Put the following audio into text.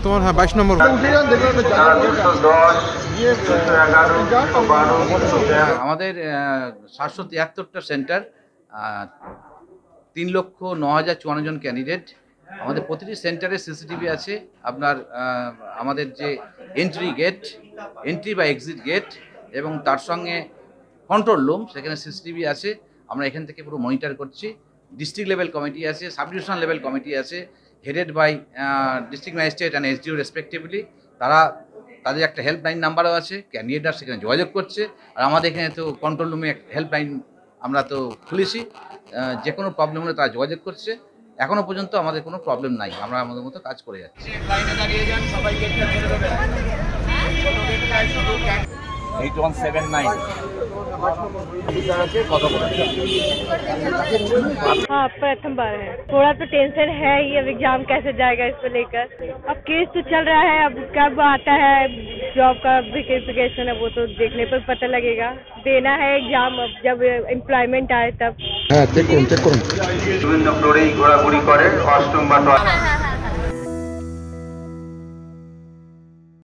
তোমার? হ্যাঁ 22 নম্বর। আমাদের 773টা সেন্টার, 3,09,54 জন ক্যান্ডিডেট। আমাদের প্রতিটি সেন্টারে সিসিটিভি আছে। আপনার আমাদের যে এন্ট্রি বা এক্সিট গেট এবং তার সঙ্গে কন্ট্রোল রুম, সেখানে সিসিটিভি আছে। আমরা এখান থেকে পুরো মনিটর করছি। ডিস্ট্রিক্ট লেভেল কমিটি আছে, সাব ডিভিশনাল লেভেল কমিটি আছে, headed by district magistrate and SDO respectively. তাদের একটা হেল্পলাইন নাম্বারও আছে, ক্যান্ডিডেটরা সেখানে যোগাযোগ করছে। আর আমাদের এখানে তো কন্ট্রোল রুমে একটা হেল্পলাইন আমরা তো খুলেছি, যে কোনো প্রবলেম হলে তারা যোগাযোগ করছে। এখনো পর্যন্ত আমাদের কোনো প্রবলেম নাই, আমরা আমাদের মতো কাজ করে যাচ্ছি। 8179 हाँ, प्रथम बार है। थोड़ा तो टेंशन है ही, अब एग्जाम कैसे जाएगा इसको लेकर। अब केस तो चल रहा है, अब कब आता है जॉब का वेरिफिकेशन है वो तो देखने पर पता लगेगा। देना है एग्जाम, अब जब एम्प्लॉयमेंट आए तब। হ্যাঁ চেক করুন। বিভিন্ন ফ্লোরেই ঘোরাঘুরি করে, অষ্টম বা